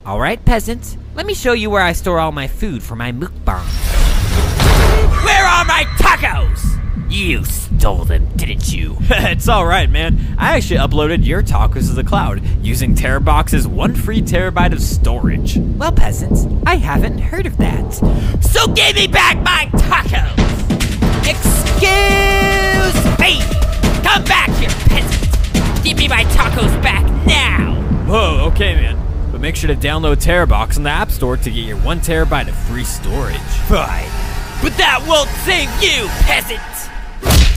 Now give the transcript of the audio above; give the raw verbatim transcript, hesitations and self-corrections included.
Alright, peasant. Let me show you where I store all my food for my mukbang. Where are my tacos? You stole them, didn't you? It's alright, man. I actually uploaded your tacos to the cloud using TeraBox's one free terabyte of storage. Well, peasants, I haven't heard of that. So give me back my tacos! Excuse me! Come back here, peasant! Give me my tacos back now! Whoa, okay, man. But make sure to download TeraBox on the App Store to get your one terabyte of free storage. Fine. But that won't save you, peasant!